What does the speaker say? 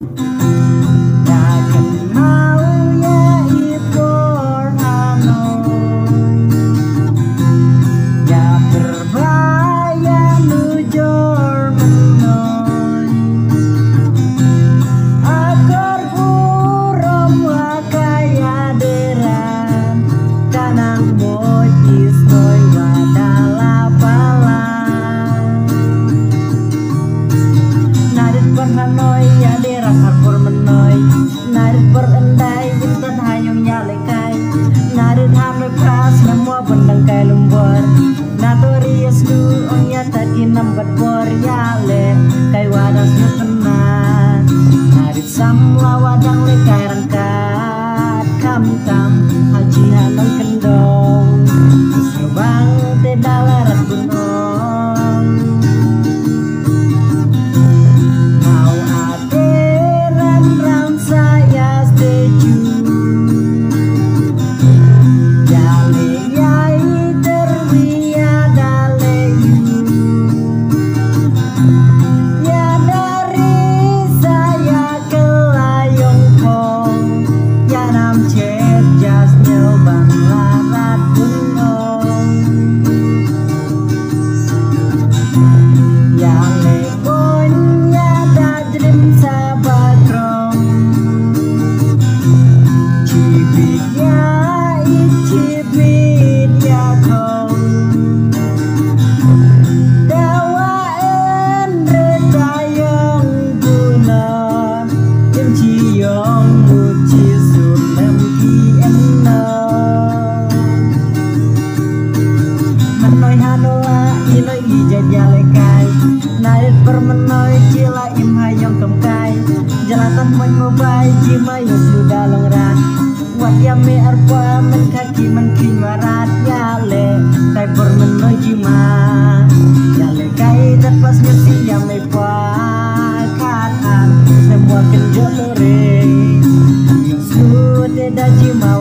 Takkan mau ya ipor Hanoi, ya berbaya nujur menoi, akor urom wakaya deran, kanang mojis noi wadalapalan. Narit per Hanoi ya derang harpur menoi, narit per endai intan hayung nyalekai, narit hame pras semua bendang kai lumbur, natorius lu ong ya tadi nambat bor yale kai wadas nu tenan, narit samla wadang le kai rangkat kam haji hanong kendong, bang te dalarat gunung. Mau aderan round saya setuju, dale yai terwia dale ya dari saya ke layong kong, ya nam chet jas nyobang larat gunung, ya lekonya dajrim sabakrong, cibit ya icibit ya kong, dawa endre tayong guna, jem ciyong muci sunem ki eno. Menoi hanoa iloi ijat jalekai, narit permenoi cila im hayong kemkai, jelatan moy ngobai jima yo sudah longran, wat yame arpa men kaki men kinwarat yale kai permenoi jima yale kai tepas ngesi yame pakatan semua kenjolore yo sudah da jima